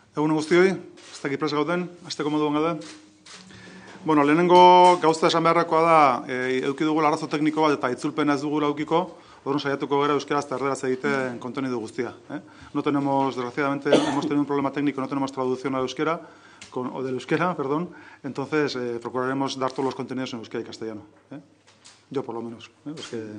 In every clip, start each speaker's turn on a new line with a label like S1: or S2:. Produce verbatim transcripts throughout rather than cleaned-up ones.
S1: Egun guztioi, ez dakit prest gauden, hasteko moduan gaude. Bueno, lehenengo gauza esan beharrekoa da, e, eduki dugu arazo tekniko bat eta itzulpena ez dugu laukiko, orduan saiatuko gara euskaraz eta erderaz egiten contenido guztia. ¿eh? No tenemos, desgraciadamente, hemos tenido un problema técnico, no tenemos traducción al euskera, con, o del euskera, perdón, entonces eh, procuraremos dar todos los contenidos en euskera y castellano. ¿eh? Yo, por lo menos. ¿eh? Es que,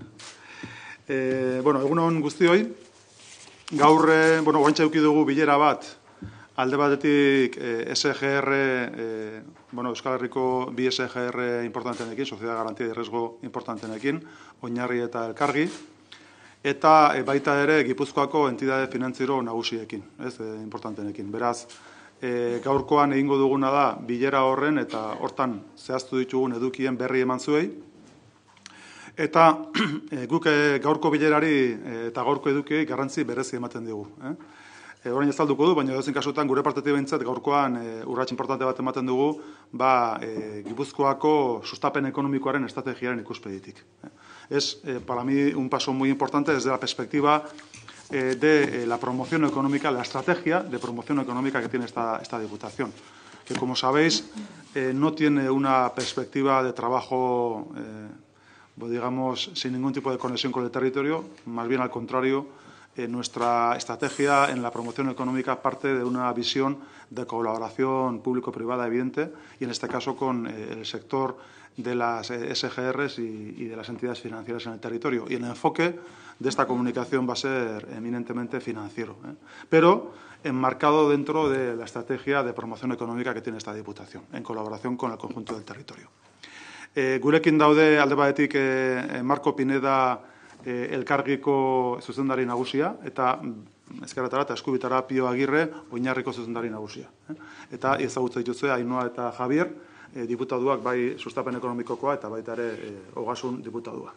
S1: eh, bueno, egunon guztioi, gaur, eh, bueno, guantxa eduki dugu bilera bat, alde batetik eh, S G R, eh, bueno, Euskal Herriko bi S G R importantenekin, Sociedad Garantía de Riesgo importantenekin, Oinarri eta Elkargi, eta e, baita ere Gipuzkoako entidade finantziero nagusiekin, ez, e, importantenekin. Beraz, e, gaurkoan egingo duguna da bilera horren eta hortan zehaztu ditugun edukien berri eman zuei, eta e, guk e, gaurko bilerari e, eta gaurko edukiei garrantzi berezi ematen digu. Eh? E, orain ez talduko du, baina edozein kasutan gure partetik behintzat gaurkoan e, urrats importante bat ematen dugu, ba, e, Gipuzkoako sustapen ekonomikoaren estrategiaren ikuspegitik. Es, eh, para mí, un paso muy importante desde la perspectiva eh, de eh, la promoción económica, la estrategia de promoción económica que tiene esta, esta Diputación, que, como sabéis, eh, no tiene una perspectiva de trabajo, eh, digamos, sin ningún tipo de conexión con el territorio, más bien al contrario. Eh, nuestra estrategia en la promoción económica parte de una visión de colaboración público-privada evidente y, en este caso, con eh, el sector de las eh, S G Rs y, y de las entidades financieras en el territorio. Y el enfoque de esta comunicación va a ser eminentemente financiero, ¿eh? pero enmarcado dentro de la estrategia de promoción económica que tiene esta Diputación, en colaboración con el conjunto del territorio. Eh, gurekin daude alde batetik eh, Marco Pineda Eh, elkargiko zuzendari nagusia, eta ezkerretara eta eskubitara Pio Agirre Oinarriko zuzendari nagusia. Eh? Eta ezagutza dituzue Ainhoa eta Javier, eh, diputaduak bai sustapen ekonomikokoa eta baita ere eh, ogasun diputadua.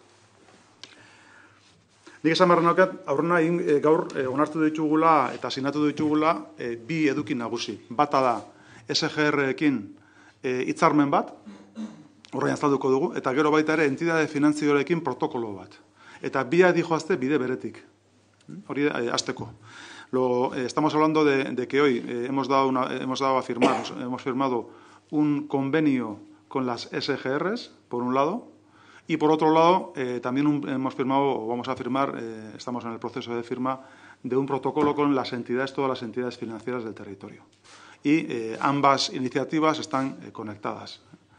S1: Nik esan behar naukat, aurrena eh, gaur eh, onartu ditugula eta sinatu ditugula eh, bi eduki nagusi. Bata da S G R-ekin eh, hitzarmen bat, horrein azalduko dugu, eta gero baita ere entidade finantzioarekin protokolo bat. Eta bia dijoazte bide beretik. Hori eh, azteko. Lo, eh, estamos hablando de, de que hoy eh, hemos, dado una, hemos dado a firmar, hemos firmado un convenio con las S G Rs, por un lado, y por otro lado eh, también un, hemos firmado, o vamos a firmar, eh, estamos en el proceso de firma, de un protocolo con las entidades, todas las entidades financieras del territorio. Y eh, ambas iniciativas están eh, conectadas.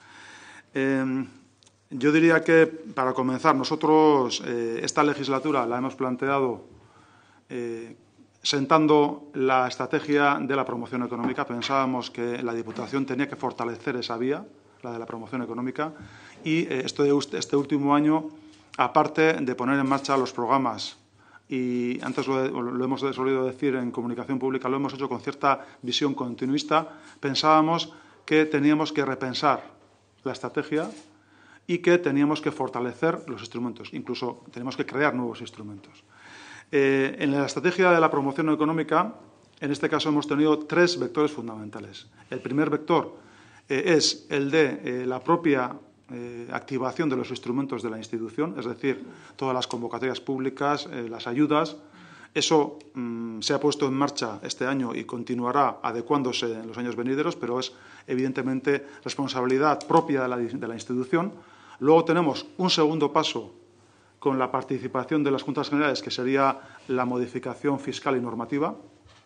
S1: Eh, Yo diría que, para comenzar, nosotros eh, esta legislatura la hemos planteado eh, sentando la estrategia de la promoción económica. Pensábamos que la Diputación tenía que fortalecer esa vía, la de la promoción económica, y eh, este, este último año, aparte de poner en marcha los programas, y antes lo, lo hemos solido decir en comunicación pública, lo hemos hecho con cierta visión continuista, pensábamos que teníamos que repensar la estrategia y que teníamos que fortalecer los instrumentos, incluso teníamos que crear nuevos instrumentos. Eh, en la estrategia de la promoción económica, en este caso hemos tenido tres vectores fundamentales. El primer vector eh, es el de eh, la propia eh, activación de los instrumentos de la institución, es decir, todas las convocatorias públicas, eh, las ayudas. Eso mmm, se ha puesto en marcha este año y continuará adecuándose en los años venideros, pero es evidentemente responsabilidad propia de la, de la institución. Luego tenemos un segundo paso con la participación de las Juntas Generales, que sería la modificación fiscal y normativa.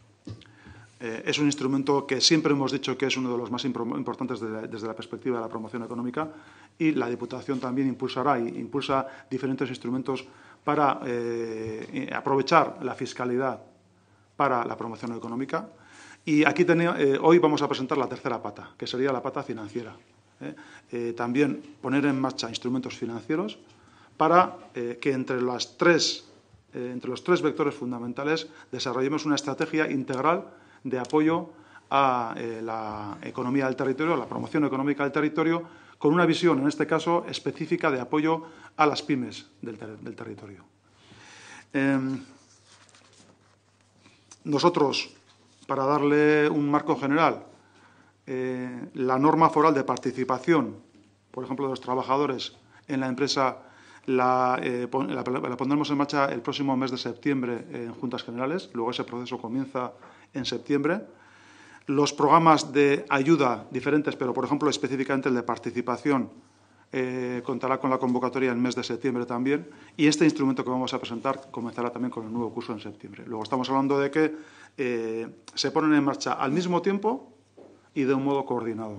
S1: Eh, es un instrumento que siempre hemos dicho que es uno de los más importantes de la, desde la perspectiva de la promoción económica, y la Diputación también impulsará y impulsa diferentes instrumentos para eh, aprovechar la fiscalidad para la promoción económica. Y aquí tenía, eh, hoy vamos a presentar la tercera pata, que sería la pata financiera. Eh, eh, también poner en marcha instrumentos financieros para eh, que entre, las tres, eh, entre los tres vectores fundamentales desarrollemos una estrategia integral de apoyo a eh, la economía del territorio, a la promoción económica del territorio, con una visión, en este caso, específica de apoyo a las pymes del, ter del territorio. Eh, nosotros, para darle un marco general, Eh, la norma foral de participación, por ejemplo, de los trabajadores en la empresa, la, eh, la, la pondremos en marcha el próximo mes de septiembre en Juntas Generales. Luego ese proceso comienza en septiembre. Los programas de ayuda diferentes, pero, por ejemplo, específicamente el de participación, eh, contará con la convocatoria en el mes de septiembre también. Y este instrumento que vamos a presentar comenzará también con el nuevo curso en septiembre. Luego estamos hablando de que eh, se ponen en marcha al mismo tiempo y de un modo coordinado.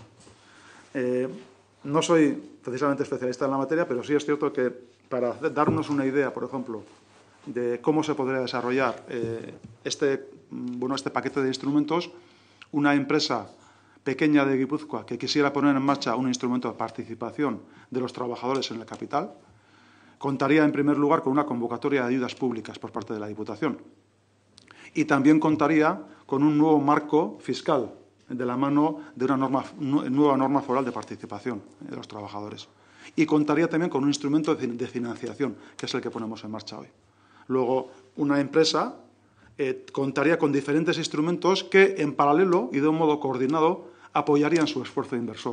S1: Eh, no soy precisamente especialista en la materia, pero sí es cierto que para darnos una idea, por ejemplo, de cómo se podría desarrollar eh, este, bueno, este paquete de instrumentos, una empresa pequeña de Guipúzcoa que quisiera poner en marcha un instrumento de participación de los trabajadores en el capital, contaría en primer lugar con una convocatoria de ayudas públicas por parte de la Diputación y también contaría con un nuevo marco fiscal de la mano de una norma, nueva norma foral de participación de los trabajadores. Y contaría también con un instrumento de financiación, que es el que ponemos en marcha hoy. Luego, una empresa eh, contaría con diferentes instrumentos que, en paralelo y de un modo coordinado, apoyarían su esfuerzo inversor.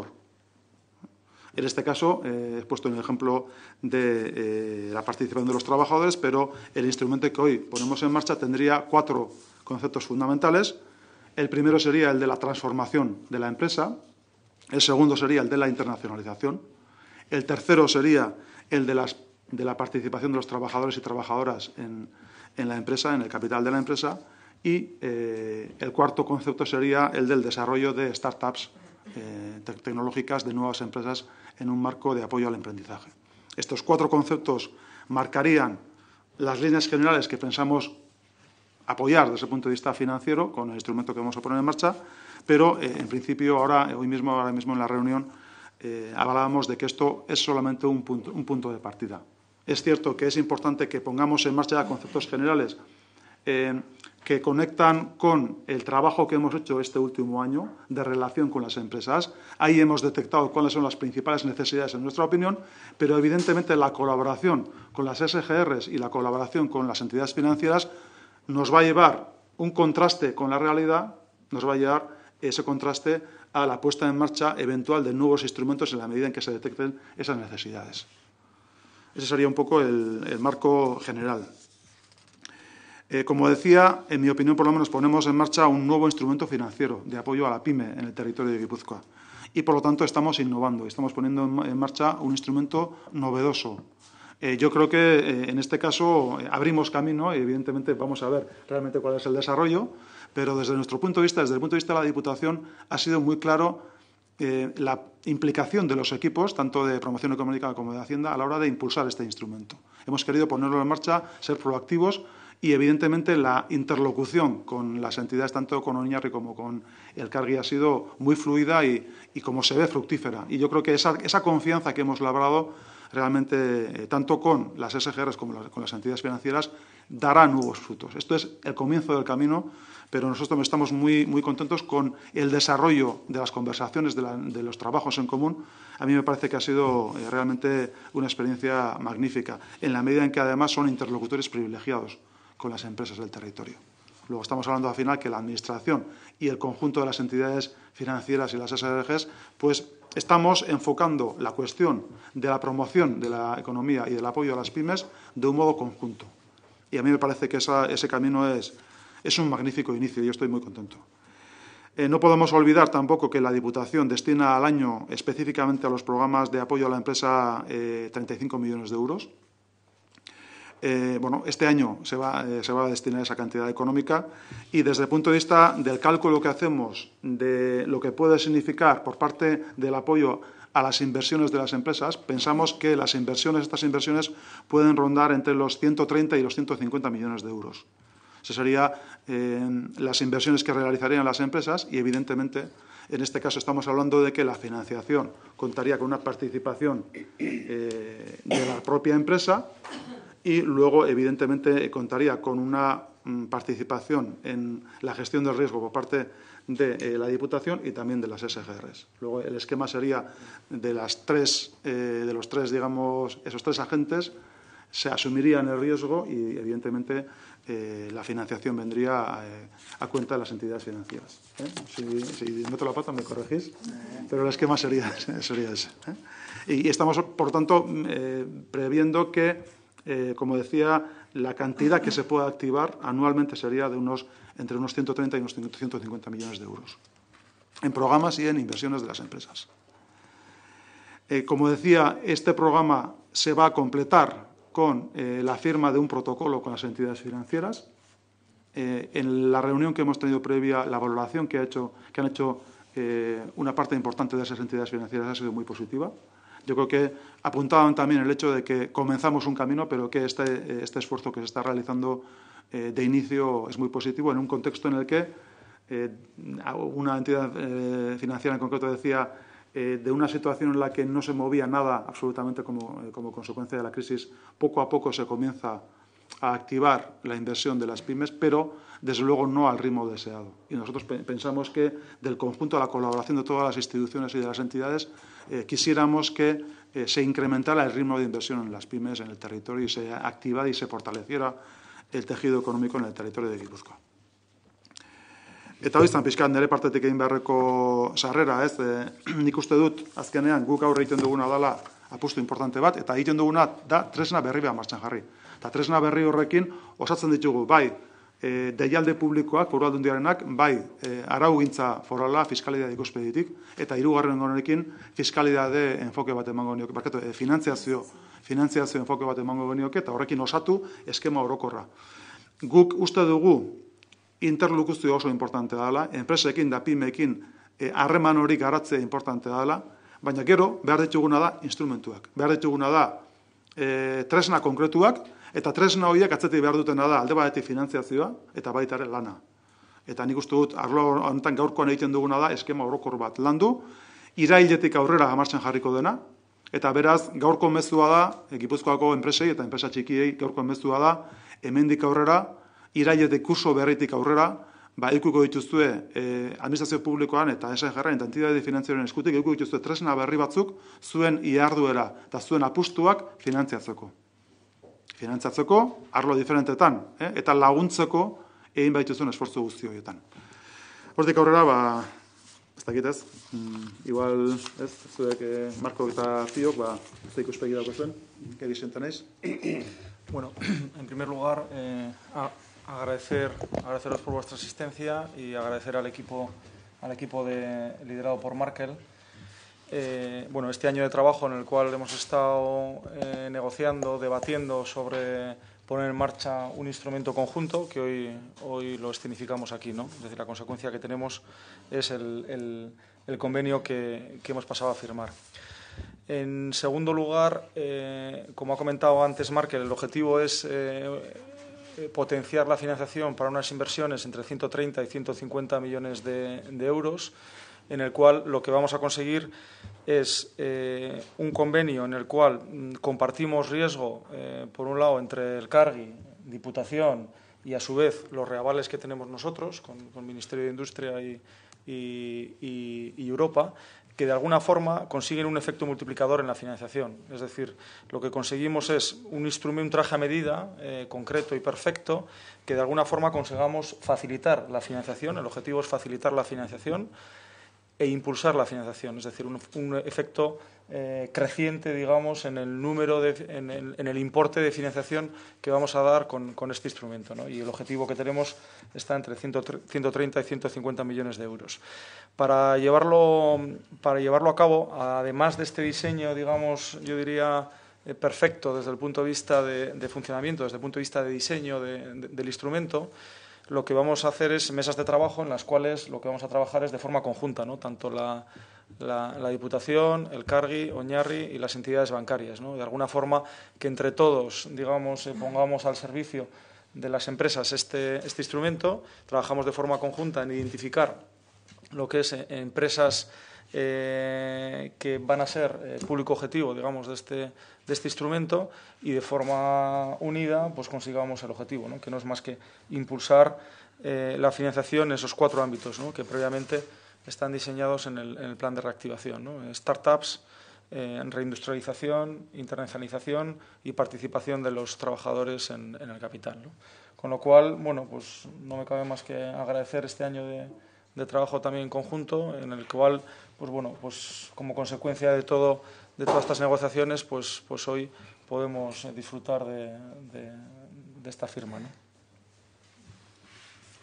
S1: En este caso, eh, he puesto en el ejemplo de eh, la participación de los trabajadores, pero el instrumento que hoy ponemos en marcha tendría cuatro conceptos fundamentales. El primero sería el de la transformación de la empresa, el segundo sería el de la internacionalización, el tercero sería el de, las, de la participación de los trabajadores y trabajadoras en, en la empresa, en el capital de la empresa, y eh, el cuarto concepto sería el del desarrollo de startups eh, te tecnológicas, de nuevas empresas en un marco de apoyo al emprendizaje. Estos cuatro conceptos marcarían las líneas generales que pensamos apoyar desde el punto de vista financiero con el instrumento que vamos a poner en marcha, pero eh, en principio ahora, hoy mismo, ahora mismo en la reunión, eh, hablábamos de que esto es solamente un punto, un punto de partida. Es cierto que es importante que pongamos en marcha conceptos generales eh, que conectan con el trabajo que hemos hecho este último año de relación con las empresas. Ahí hemos detectado cuáles son las principales necesidades en nuestra opinión, pero evidentemente la colaboración con las S G Rs y la colaboración con las entidades financieras nos va a llevar un contraste con la realidad, nos va a llevar ese contraste a la puesta en marcha eventual de nuevos instrumentos en la medida en que se detecten esas necesidades. Ese sería un poco el, el marco general. Eh, como decía, en mi opinión, por lo menos, ponemos en marcha un nuevo instrumento financiero de apoyo a la PYME en el territorio de Guipúzcoa. Y, por lo tanto, estamos innovando, estamos poniendo en marcha un instrumento novedoso. Eh, yo creo que, eh, en este caso, eh, abrimos camino y, evidentemente, vamos a ver realmente cuál es el desarrollo, pero desde nuestro punto de vista, desde el punto de vista de la Diputación, ha sido muy claro eh, la implicación de los equipos, tanto de promoción económica como de Hacienda, a la hora de impulsar este instrumento. Hemos querido ponerlo en marcha, ser proactivos y, evidentemente, la interlocución con las entidades, tanto con Oñarri como con Elkargi, ha sido muy fluida y, y como se ve, fructífera. Y yo creo que esa, esa confianza que hemos labrado realmente, eh, tanto con las S G Rs como la, con las entidades financieras, dará nuevos frutos. Esto es el comienzo del camino, pero nosotros estamos muy, muy contentos con el desarrollo de las conversaciones, de, la, de los trabajos en común. A mí me parece que ha sido eh, realmente una experiencia magnífica, en la medida en que además son interlocutores privilegiados con las empresas del territorio. Luego estamos hablando al final que la Administración y el conjunto de las entidades financieras y las S R Gs, pues estamos enfocando la cuestión de la promoción de la economía y del apoyo a las pymes de un modo conjunto. Y a mí me parece que esa, ese camino es, es un magnífico inicio y yo estoy muy contento. Eh, no podemos olvidar tampoco que la Diputación destina al año específicamente a los programas de apoyo a la empresa eh, treinta y cinco millones de euros. Eh, bueno, este año se va, eh, se va a destinar esa cantidad económica y desde el punto de vista del cálculo que hacemos de lo que puede significar por parte del apoyo a las inversiones de las empresas, pensamos que las inversiones, estas inversiones pueden rondar entre los ciento treinta y los ciento cincuenta millones de euros. Esas serían eh, las inversiones que realizarían las empresas y, evidentemente, en este caso estamos hablando de que la financiación contaría con una participación eh, de la propia empresa y luego, evidentemente, contaría con una mm, participación en la gestión del riesgo por parte de eh, la Diputación y también de las S G Rs. Luego, el esquema sería de las tres, eh, de los tres, digamos, esos tres agentes se asumirían el riesgo y, evidentemente, eh, la financiación vendría a, a cuenta de las entidades financieras. ¿eh? Si, si meto la pata me corregís, pero el esquema sería, sería ese. ¿eh? Y, y estamos, por tanto, eh, previendo que, Eh, como decía, la cantidad que se pueda activar anualmente sería de unos entre unos ciento treinta y unos ciento cincuenta millones de euros, en programas y en inversiones de las empresas. Eh, como decía, este programa se va a completar con eh, la firma de un protocolo con las entidades financieras. Eh, en la reunión que hemos tenido previa, la valoración que, ha hecho, que han hecho eh, una parte importante de esas entidades financieras ha sido muy positiva. Yo creo que apuntaban también el hecho de que comenzamos un camino, pero que este, este esfuerzo que se está realizando eh, de inicio es muy positivo en un contexto en el que eh, una entidad eh, financiera en concreto decía eh, de una situación en la que no se movía nada absolutamente como, eh, como consecuencia de la crisis, poco a poco se comienza a activar la inversión de las pymes, pero desde luego no al ritmo deseado. Y nosotros pe pensamos que del conjunto de la colaboración de todas las instituciones y de las entidades eh, quisiéramos que eh, se incrementara el ritmo de inversión en las pymes en el territorio y se activara y se fortaleciera el tejido económico en el territorio de Gipuzkoa. Eta hoizan pixkat nire partetik egin beharreko sarrera, ez, e, nik uste dut azkenean guk aurre egiten duguna dela apustu importante bat, eta egiten duguna da tresna berri bat martxan jarri. Eta tresna berri horrekin osatzen ditugu, bai, e, deialde publikoak, foru aldundiarenak, bai, e, araugintza forala, fiskalidade ikuspeditik, eta hirugarren honekin fiskalidade enfoke bat emango nioke, barkatu, e, finantziazio, finantziazio enfoke bat emango nioke, eta horrekin osatu eskema orokorra. Guk uste dugu interlokuzio oso importante dela, enpresekin da pymeekin harreman hori garatzea importante dela, baina gero behar dituguna da instrumentuak. Behar dituguna da e, tresna konkretuak, eta tresna horiek atzetik behar dutena da alde batetik finantziazioa eta baita ere lana. Eta nik uste dut, arlo honetan gaurkoan egiten duguna da eskema orokor bat landu, irailetik aurrera martxan jarriko dena, eta beraz gaurko mezua da, Gipuzkoako enpresei eta enpresa txikiei gaurko mezua da, hemendik aurrera, irailetik kurso berritik aurrera, ba, ikuko dituzue eh, administrazio publikoan eta S G R eta entidade finantzioaren eskutik, ikuko dituzue tresna berri batzuk zuen iharduera eta zuen apustuak finantziatzeko. Finantziatzeko, arlo diferentetan, eh, eta laguntzeko egin baituzuen esfortzu guzti horietan. Hortik aurrera, ba, ez dakit ez, mm, igual, ez, zuek eh, Marko eta Ziok, ba, ez da ikuspegi dago zuen, que disienten naiz.
S2: Bueno, en primer lugar, eh, a Agradecer, agradeceros por vuestra asistencia y agradecer al equipo, al equipo de, liderado por Markel. Eh, bueno, este año de trabajo en el cual hemos estado eh, negociando, debatiendo sobre poner en marcha un instrumento conjunto que hoy, hoy lo escenificamos aquí, ¿no? Es decir, la consecuencia que tenemos es el, el, el convenio que, que hemos pasado a firmar. En segundo lugar, eh, como ha comentado antes Markel, el objetivo es eh, potenciar la financiación para unas inversiones entre ciento treinta y ciento cincuenta millones de, de euros, en el cual lo que vamos a conseguir es eh, un convenio en el cual mm, compartimos riesgo, eh, por un lado, entre el Cargi, Diputación y, a su vez, los reavales que tenemos nosotros, con, con el Ministerio de Industria y, y, y, y Europa, que de alguna forma consiguen un efecto multiplicador en la financiación. Es decir, lo que conseguimos es un instrumento, un traje a medida eh, concreto y perfecto, que de alguna forma consigamos facilitar la financiación. El objetivo es facilitar la financiación e impulsar la financiación, es decir, un, un efecto eh, creciente, digamos, en el número, de, en, el, en el importe de financiación que vamos a dar con, con este instrumento, ¿no? Y el objetivo que tenemos está entre ciento treinta y ciento cincuenta millones de euros. Para llevarlo, para llevarlo a cabo, además de este diseño, digamos, yo diría, eh, perfecto desde el punto de vista de, de funcionamiento, desde el punto de vista de diseño de, de, del instrumento, lo que vamos a hacer es mesas de trabajo en las cuales lo que vamos a trabajar es de forma conjunta, ¿no? Tanto la, la, la Diputación, el Cargi, Oñarri y las entidades bancarias, ¿no? De alguna forma que entre todos, digamos, eh, pongamos al servicio de las empresas este, este instrumento, trabajamos de forma conjunta en identificar lo que es eh, empresas eh, que van a ser eh, público objetivo, digamos, de este, de este instrumento, y de forma unida pues consigamos el objetivo, ¿no? Que no es más que impulsar eh, la financiación en esos cuatro ámbitos, ¿no? Que previamente están diseñados en el, en el plan de reactivación, ¿no? Startups, eh, reindustrialización, internacionalización y participación de los trabajadores en, en el capital, ¿no? Con lo cual, bueno, pues no me cabe más que agradecer este año de, de trabajo también en conjunto, en el cual, pues bueno, pues como consecuencia de todo, de todas estas negociaciones, pues, pues hoy podemos disfrutar de, de, de esta firma, ¿no?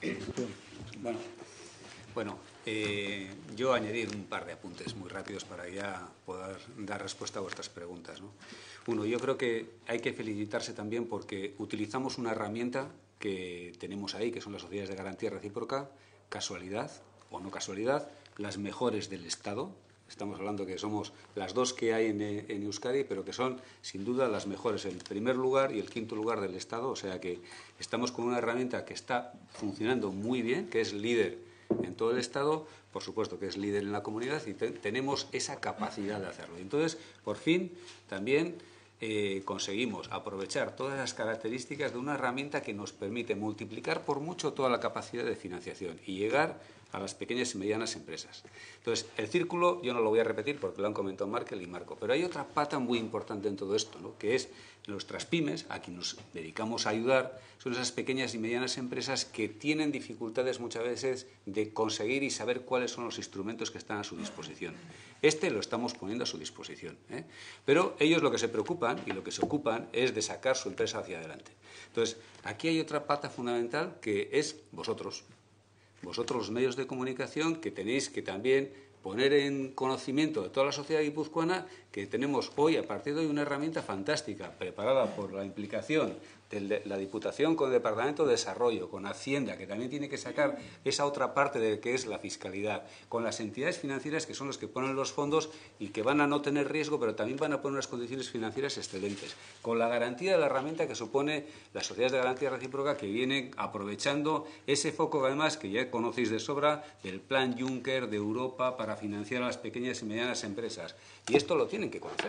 S3: Bueno, bueno eh, yo añadir un par de apuntes muy rápidos para ya poder dar respuesta a vuestras preguntas, ¿no? Uno, yo creo que hay que felicitarse también porque utilizamos una herramienta que tenemos ahí, que son las sociedades de garantía recíproca, casualidad o no casualidad, las mejores del Estado. Estamos hablando que somos las dos que hay en, en Euskadi, pero que son, sin duda, las mejores, el primer lugar y el quinto lugar del Estado. O sea que estamos con una herramienta que está funcionando muy bien, que es líder en todo el Estado, por supuesto que es líder en la comunidad y te, tenemos esa capacidad de hacerlo. Entonces, por fin, también eh, conseguimos aprovechar todas las características de una herramienta que nos permite multiplicar por mucho toda la capacidad de financiación y llegar a las pequeñas y medianas empresas. Entonces, el círculo, yo no lo voy a repetir porque lo han comentado Markel y Marco, pero hay otra pata muy importante en todo esto, ¿no? Que es nuestras pymes, a quien nos dedicamos a ayudar, son esas pequeñas y medianas empresas que tienen dificultades muchas veces de conseguir y saber cuáles son los instrumentos que están a su disposición. Este lo estamos poniendo a su disposición, ¿eh? Pero ellos lo que se preocupan y lo que se ocupan es de sacar su empresa hacia adelante. Entonces, aquí hay otra pata fundamental que es vosotros. Vosotros, los medios de comunicación, que tenéis que también poner en conocimiento de toda la sociedad guipuzcoana que tenemos hoy, a partir de hoy, una herramienta fantástica, preparada por la implicación de la Diputación con el Departamento de Desarrollo, con Hacienda, que también tiene que sacar esa otra parte de que es la fiscalidad, con las entidades financieras que son los que ponen los fondos y que van a no tener riesgo, pero también van a poner unas condiciones financieras excelentes, con la garantía de la herramienta que supone las sociedades de garantía recíproca que vienen aprovechando ese foco, además, que ya conocéis de sobra, del plan Juncker de Europa para financiar a las pequeñas y medianas empresas. Y esto lo tienen que conocer.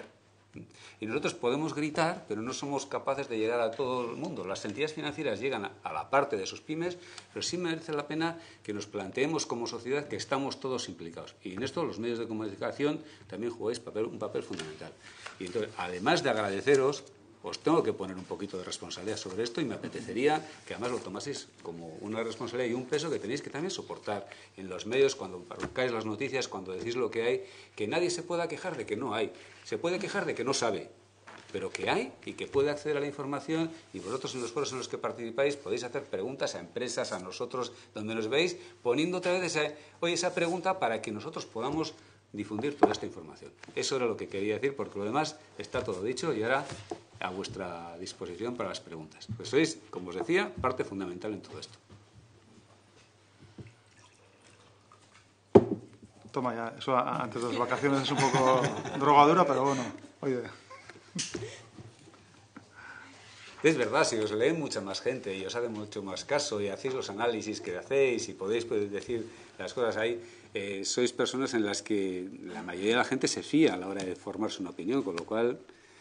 S3: Y nosotros podemos gritar, pero no somos capaces de llegar a todo el mundo. Las entidades financieras llegan a la parte de sus pymes, pero sí merece la pena que nos planteemos como sociedad que estamos todos implicados. Y en esto los medios de comunicación también jugáis papel, un papel fundamental. Y entonces, además de agradeceros, os tengo que poner un poquito de responsabilidad sobre esto y me apetecería que además lo tomaseis como una responsabilidad y un peso que tenéis que también soportar en los medios, cuando publicáis las noticias, cuando decís lo que hay, que nadie se pueda quejar de que no hay. Se puede quejar de que no sabe, pero que hay y que puede acceder a la información, y vosotros en los foros en los que participáis podéis hacer preguntas a empresas, a nosotros, donde nos veis, poniendo otra vez esa, oye, esa pregunta para que nosotros podamos difundir toda esta información. Eso era lo que quería decir, porque lo demás está todo dicho y ahora a vuestra disposición para las preguntas. Pues sois, como os decía, parte fundamental en todo esto.
S1: Toma ya, eso antes de las vacaciones es un poco drogadura, pero bueno, oye.
S3: Es verdad, si os leen mucha más gente y os hace mucho más caso y hacéis los análisis que hacéis y podéis pues, decir las cosas ahí, eh, sois personas en las que la mayoría de la gente se fía a la hora de formarse una opinión, con lo cual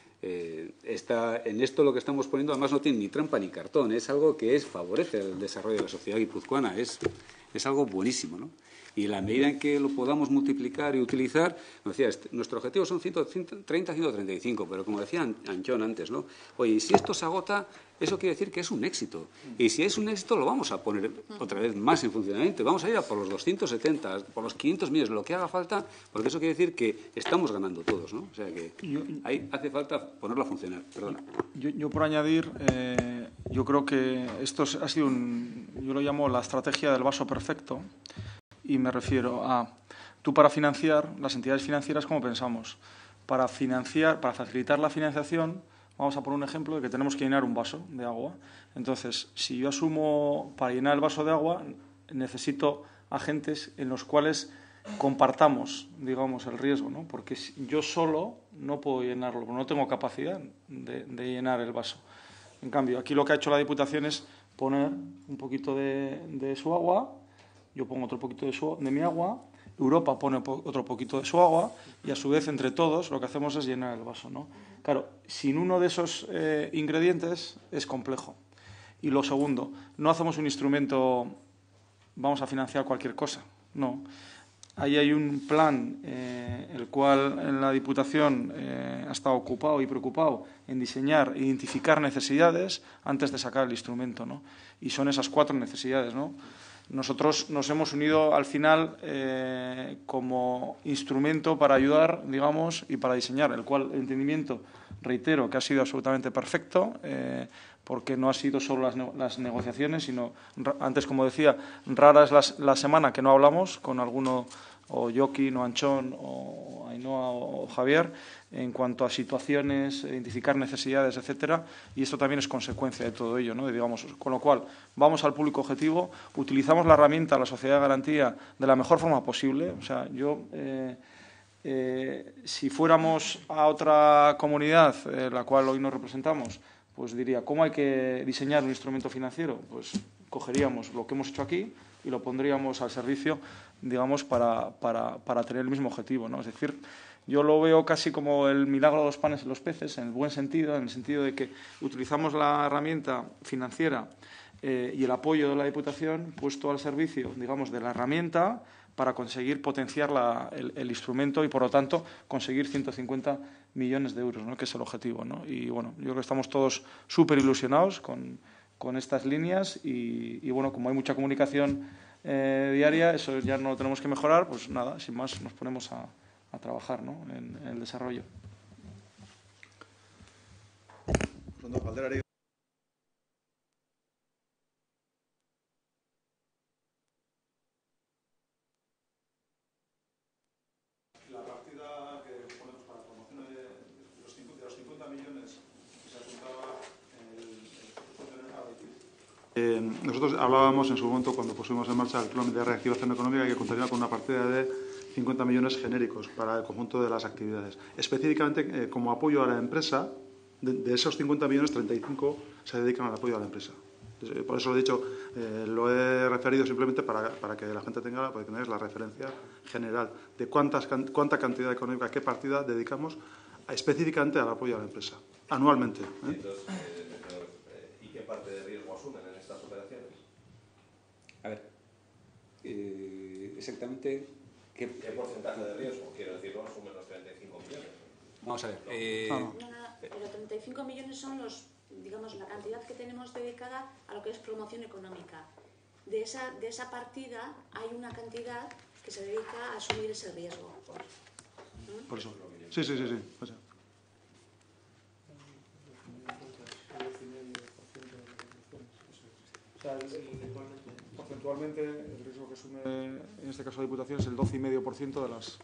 S3: eh, está, en esto lo que estamos poniendo además no tiene ni trampa ni cartón, es algo que es, favorece el desarrollo de la sociedad guipuzcoana, es, es algo buenísimo, ¿no? Y en la medida en que lo podamos multiplicar y utilizar, como decía, este, nuestro objetivo son ciento treinta a ciento treinta y cinco, pero como decía Anchón antes, ¿no? Oye, si esto se agota, eso quiere decir que es un éxito. Y si es un éxito, lo vamos a poner otra vez más en funcionamiento. Vamos a ir a por los doscientos setenta, por los quinientos millones, lo que haga falta, porque eso quiere decir que estamos ganando todos, ¿no? O sea que ahí hace falta ponerlo a funcionar. Perdona.
S2: Yo, yo por añadir, eh, yo creo que esto ha sido un, yo lo llamo la estrategia del vaso perfecto. Y me refiero a, tú para financiar, las entidades financieras, ¿cómo pensamos? Para financiar, para facilitar la financiación, vamos a poner un ejemplo de que tenemos que llenar un vaso de agua. Entonces, si yo asumo, para llenar el vaso de agua, necesito agentes en los cuales compartamos, digamos, el riesgo, ¿no? Porque yo solo no puedo llenarlo, porque no tengo capacidad de, de llenar el vaso. En cambio, aquí lo que ha hecho la Diputación es poner un poquito de, de su agua. Yo pongo otro poquito de, su, de mi agua, Europa pone po, otro poquito de su agua y a su vez entre todos lo que hacemos es llenar el vaso, ¿no? Claro, sin uno de esos eh, ingredientes es complejo. Y lo segundo, no hacemos un instrumento, vamos a financiar cualquier cosa, no. Ahí hay un plan, eh, el cual en la Diputación eh, ha estado ocupado y preocupado en diseñar e identificar necesidades antes de sacar el instrumento, ¿no? Y son esas cuatro necesidades, ¿no? Nosotros nos hemos unido al final eh, como instrumento para ayudar, digamos, y para diseñar, el cual el entendimiento, reitero, que ha sido absolutamente perfecto, eh, porque no ha sido solo las, ne las negociaciones, sino, antes, como decía, rara es la, la semana que no hablamos con alguno, o Joaquín, o Anchón, o Ainhoa, o Javier, en cuanto a situaciones, identificar necesidades, etcétera, y esto también es consecuencia de todo ello, ¿no? Y digamos, con lo cual, vamos al público objetivo, utilizamos la herramienta, la sociedad de garantía, de la mejor forma posible. O sea, yo, eh, eh, si fuéramos a otra comunidad, eh, la cual hoy nos representamos, pues diría, ¿cómo hay que diseñar un instrumento financiero? Pues cogeríamos lo que hemos hecho aquí y lo pondríamos al servicio, digamos, para, para, para tener el mismo objetivo, ¿no? Es decir, yo lo veo casi como el milagro de los panes y los peces, en el buen sentido, en el sentido de que utilizamos la herramienta financiera eh, y el apoyo de la Diputación puesto al servicio, digamos, de la herramienta para conseguir potenciar la, el, el instrumento y, por lo tanto, conseguir ciento cincuenta millones de euros, ¿no? Que es el objetivo, ¿no? Y, bueno, yo creo que estamos todos súper ilusionados con, con estas líneas y, y, bueno, como hay mucha comunicación eh, diaria, eso ya no lo tenemos que mejorar, pues nada, sin más nos ponemos a, a trabajar, ¿no? en, en el desarrollo.
S1: La partida que ponemos para la promoción de los cincuenta millones que se apuntaba en el Eh, nosotros hablábamos en su momento, cuando pusimos en marcha el plan de reactivación económica, que contaría con una partida de cincuenta millones genéricos para el conjunto de las actividades. Específicamente, eh, como apoyo a la empresa, de, de esos cincuenta millones, treinta y cinco se dedican al apoyo a la empresa. Entonces, por eso lo he dicho, eh, lo he referido simplemente para, para que la gente tenga, para que tengáis la referencia general de cuántas, cuánta cantidad económica, qué partida dedicamos a, específicamente al apoyo a la empresa, anualmente. ¿eh?
S4: Entonces, eh, ¿y qué parte de riesgo asumen en estas operaciones?
S3: A ver, eh, exactamente... ¿Qué?
S4: ¿Qué porcentaje de riesgo? Quiero decir, no asumen los treinta y cinco millones.
S3: Vamos a ver. Eh,
S1: no, no.
S5: No, no, pero treinta y cinco millones son los, digamos, la cantidad que tenemos dedicada a lo que es promoción económica. De esa, de esa partida hay una cantidad que se dedica a asumir ese riesgo. ¿Mm?
S1: Por eso. Sí, sí, sí, sí. O sea.
S2: O sea, el, porcentualmente, el riesgo que asume, en este caso la Diputación, es el doce coma cinco por ciento de las,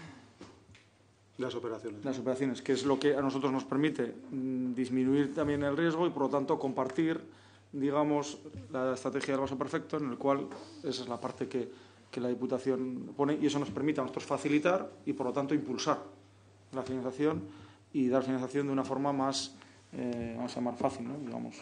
S1: de las operaciones.
S2: de las operaciones, que es lo que a nosotros nos permite mm, disminuir también el riesgo y, por lo tanto, compartir, digamos, la estrategia del vaso perfecto, en el cual esa es la parte que, que la Diputación pone, y eso nos permite a nosotros facilitar y, por lo tanto, impulsar la financiación y dar financiación de una forma más, eh, vamos a llamar, fácil, ¿no? Digamos.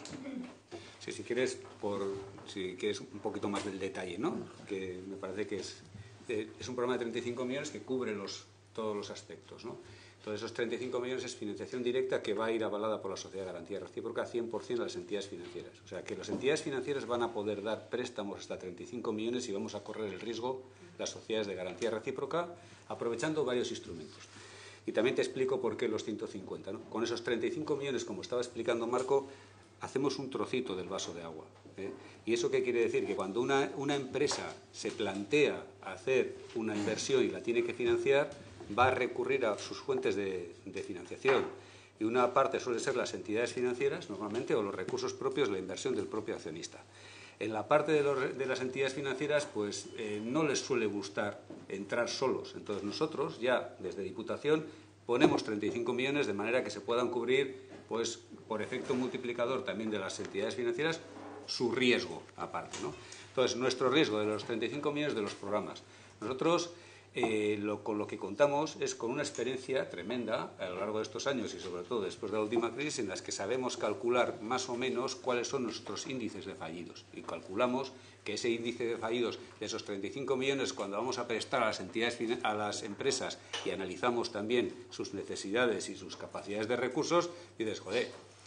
S3: Sí, si quieres, por, si quieres un poquito más del detalle, ¿no? Que me parece que es, eh, es un programa de treinta y cinco millones que cubre los, todos los aspectos, ¿no? Entonces, esos treinta y cinco millones es financiación directa que va a ir avalada por la Sociedad de Garantía Recíproca cien por cien a las entidades financieras. O sea, que las entidades financieras van a poder dar préstamos hasta treinta y cinco millones y vamos a correr el riesgo las sociedades de garantía recíproca aprovechando varios instrumentos. Y también te explico por qué los ciento cincuenta, ¿no? Con esos treinta y cinco millones, como estaba explicando Marco, hacemos un trocito del vaso de agua, ¿eh? ¿Y eso qué quiere decir? Que cuando una, una empresa se plantea hacer una inversión y la tiene que financiar, va a recurrir a sus fuentes de, de financiación. Y una parte suele ser las entidades financieras, normalmente, o los recursos propios, la inversión del propio accionista. En la parte de, los, de las entidades financieras, pues eh, no les suele gustar entrar solos. Entonces nosotros, ya desde Diputación, ponemos treinta y cinco millones de manera que se puedan cubrir, pues por efecto multiplicador también de las entidades financieras, su riesgo aparte, ¿no? Entonces, nuestro riesgo de los treinta y cinco millones de los programas. Nosotros, eh, lo, con lo que contamos es con una experiencia tremenda a lo largo de estos años y sobre todo después de la última crisis, en las que sabemos calcular más o menos cuáles son nuestros índices de fallidos. Y calculamos que ese índice de fallidos de esos treinta y cinco millones, cuando vamos a prestar a las entidades, a las empresas y analizamos también sus necesidades y sus capacidades de recursos, dices, joder,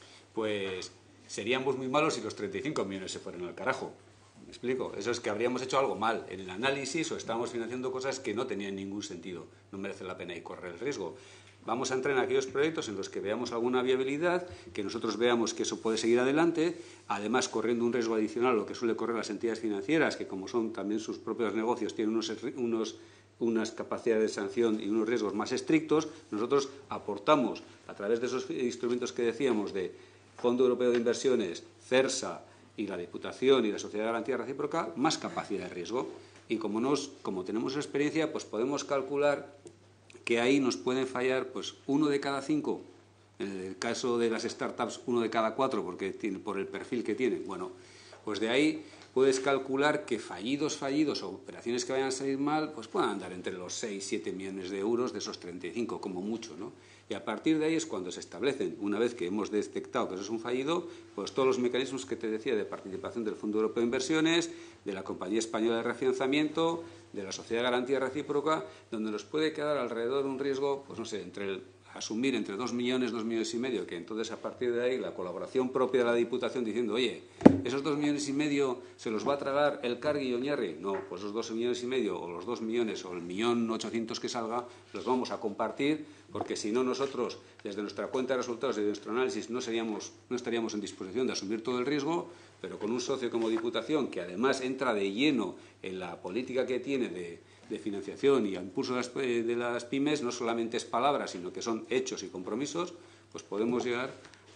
S3: pues seríamos muy malos si los treinta y cinco millones se fueran al carajo. ¿Me explico? Eso es que habríamos hecho algo mal en el análisis o estábamos financiando cosas que no tenían ningún sentido. No merece la pena y correr el riesgo. Vamos a entrar en aquellos proyectos en los que veamos alguna viabilidad, que nosotros veamos que eso puede seguir adelante, además corriendo un riesgo adicional a lo que suele correr las entidades financieras, que como son también sus propios negocios, tienen unos, unos, unas capacidades de sanción y unos riesgos más estrictos. Nosotros aportamos, a través de esos instrumentos que decíamos de Fondo Europeo de Inversiones, CERSA y la Diputación y la Sociedad de Garantía Recíproca, más capacidad de riesgo. Y como, nos, como tenemos experiencia, pues podemos calcular que ahí nos pueden fallar pues uno de cada cinco. En el caso de las startups, uno de cada cuatro, porque tiene, por el perfil que tienen. Bueno, pues de ahí puedes calcular que fallidos, fallidos o operaciones que vayan a salir mal, pues puedan andar entre los seis, siete millones de euros de esos treinta y cinco, como mucho, ¿no? Y a partir de ahí es cuando se establecen, una vez que hemos detectado que eso es un fallido, pues todos los mecanismos que te decía de participación del Fondo Europeo de Inversiones, de la Compañía Española de Refinanciamiento, de la Sociedad de Garantía Recíproca, donde nos puede quedar alrededor un riesgo, pues no sé, entre el asumir entre dos millones, dos millones y medio, que entonces a partir de ahí la colaboración propia de la Diputación diciendo, oye, esos dos millones y medio se los va a tragar el Cargui y Oñarri. No, pues esos dos millones y medio o los dos millones o el millón ochocientos que salga los vamos a compartir, porque si no nosotros desde nuestra cuenta de resultados y de nuestro análisis no, seríamos, no estaríamos en disposición de asumir todo el riesgo, pero con un socio como Diputación que además entra de lleno en la política que tiene de de financiación y impulso de las, de las pymes, no solamente es palabras, sino que son hechos y compromisos, pues podemos llegar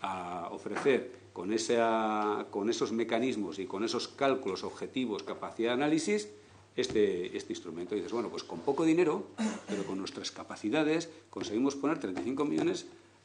S3: a ofrecer con, esa, con esos mecanismos y con esos cálculos, objetivos, capacidad de análisis, este, este instrumento. Y dices, bueno, pues con poco dinero, pero con nuestras capacidades, conseguimos poner treinta y cinco millones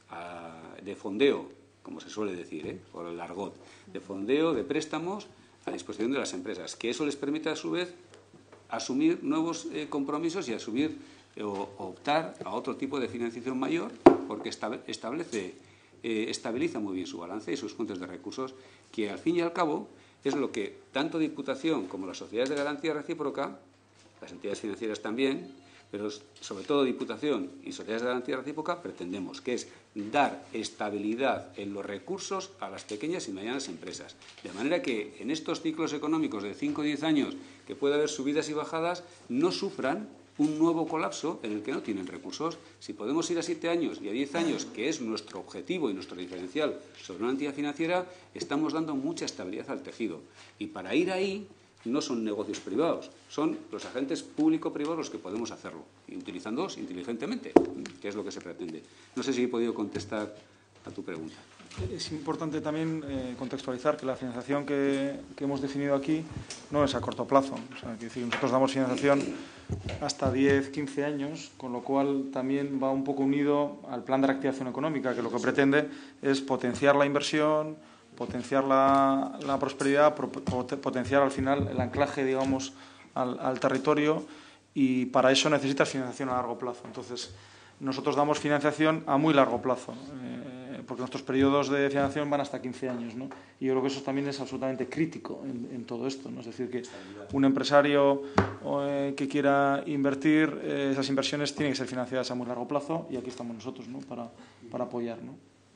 S3: a, de fondeo, como se suele decir, ¿eh? Por el argot, de fondeo, de préstamos a disposición de las empresas, que eso les permite a su vez asumir nuevos eh, compromisos y asumir eh, o optar a otro tipo de financiación mayor, porque establece, eh, estabiliza muy bien su balance y sus fuentes de recursos, que al fin y al cabo es lo que tanto Diputación como las sociedades de garantía recíproca, las entidades financieras también, pero sobre todo Diputación y sociedades de garantía recíproca pretendemos, que es dar estabilidad en los recursos a las pequeñas y medianas empresas. De manera que en estos ciclos económicos de cinco o diez años, que puede haber subidas y bajadas, no sufran un nuevo colapso en el que no tienen recursos. Si podemos ir a siete años y a diez años, que es nuestro objetivo y nuestro diferencial sobre una entidad financiera, estamos dando mucha estabilidad al tejido. Y para ir ahí no son negocios privados, son los agentes público-privados los que podemos hacerlo, y utilizándolos inteligentemente, que es lo que se pretende. No sé si he podido contestar a tu pregunta.
S2: Es importante también eh, contextualizar que la financiación que, que hemos definido aquí no es a corto plazo. O sea, que decir, nosotros damos financiación hasta diez, quince años, con lo cual también va un poco unido al plan de reactivación económica, que lo que pretende es potenciar la inversión, potenciar la, la prosperidad, potenciar al final el anclaje, digamos, al, al territorio, y para eso necesitas financiación a largo plazo. Entonces, nosotros damos financiación a muy largo plazo, eh, porque nuestros periodos de financiación van hasta quince años, ¿no? Y yo creo que eso también es absolutamente crítico en, en todo esto, ¿no? Es decir, que un empresario eh, que quiera invertir, eh, esas inversiones tienen que ser financiadas a muy largo plazo, y aquí estamos nosotros, ¿no? para, para apoyar, ¿no?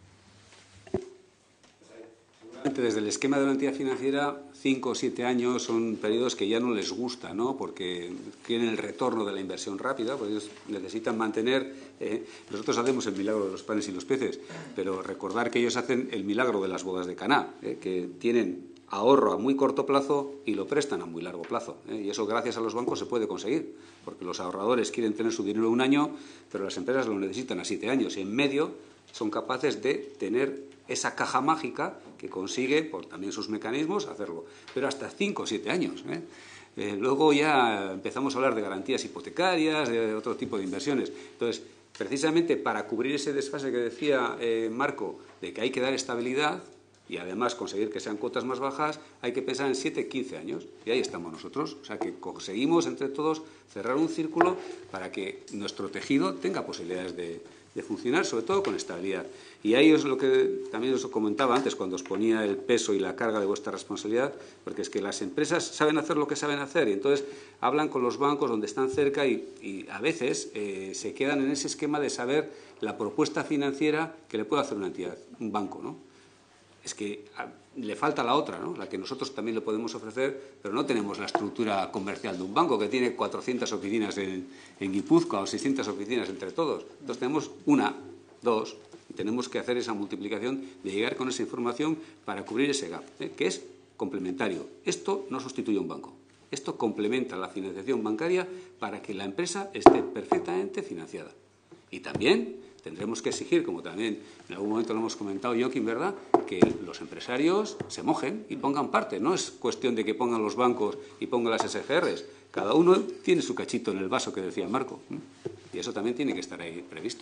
S3: Desde el esquema de una entidad financiera, cinco o siete años son periodos que ya no les gusta, ¿no? Porque quieren el retorno de la inversión rápida, porque ellos necesitan mantener. Eh, nosotros hacemos el milagro de los panes y los peces, pero recordar que ellos hacen el milagro de las bodas de Caná, eh, que tienen ahorro a muy corto plazo y lo prestan a muy largo plazo, ¿eh? Y eso gracias a los bancos se puede conseguir, porque los ahorradores quieren tener su dinero un año, pero las empresas lo necesitan a siete años, y en medio son capaces de tener esa caja mágica que consigue, por también sus mecanismos, hacerlo. Pero hasta cinco o siete años. ¿eh? Eh, luego ya empezamos a hablar de garantías hipotecarias, de otro tipo de inversiones. Entonces, precisamente para cubrir ese desfase que decía eh, Marco, de que hay que dar estabilidad y además conseguir que sean cuotas más bajas, hay que pensar en siete, quince años. Y ahí estamos nosotros. O sea, que conseguimos entre todos cerrar un círculo para que nuestro tejido tenga posibilidades de, de funcionar, sobre todo con estabilidad. Y ahí es lo que también os comentaba antes, cuando os ponía el peso y la carga de vuestra responsabilidad, porque es que las empresas saben hacer lo que saben hacer, y entonces hablan con los bancos donde están cerca, y, y a veces eh, se quedan en ese esquema de saber la propuesta financiera que le puede hacer una entidad, un banco, ¿no? Es que a, le falta la otra, ¿no? La que nosotros también le podemos ofrecer, pero no tenemos la estructura comercial de un banco que tiene cuatrocientas oficinas en, en Guipúzcoa o seiscientas oficinas entre todos. Entonces tenemos una, dos, y tenemos que hacer esa multiplicación de llegar con esa información para cubrir ese gap, ¿eh? Que es complementario. Esto no sustituye a un banco. Esto complementa la financiación bancaria para que la empresa esté perfectamente financiada. Y también tendremos que exigir, como también en algún momento lo hemos comentado, Joaquín, ¿verdad?, que los empresarios se mojen y pongan parte. No es cuestión de que pongan los bancos y pongan las S G Rs. Cada uno tiene su cachito en el vaso, que decía Marco. Y eso también tiene que estar ahí previsto.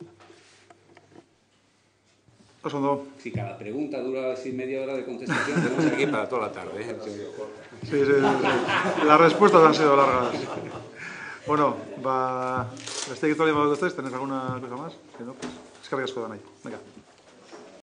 S3: Si cada pregunta dura así media hora de contestación, tenemos aquí para toda la tarde. ¿eh?
S1: Sí, sí, sí, sí. Las respuestas han sido largas. Bueno, va... ¿Estáis todavía más de ustedes? ¿Tenéis alguna cosa más? Si no, pues... Es que arriesgo, Danay. Venga.